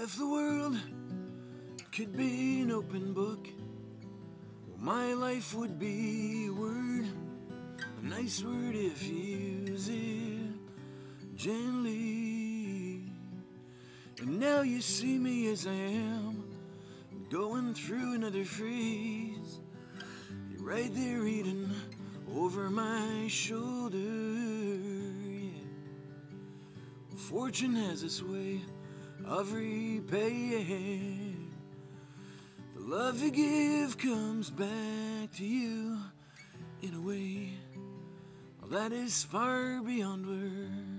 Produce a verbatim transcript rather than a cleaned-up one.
If the world could be an open book, well, my life would be a word, a nice word if you use it gently. And now you see me as I am, going through another phase. You're right there reading over my shoulder, yeah. Fortune has its way of repaying. The love you give comes back to you in a way that is far beyond words.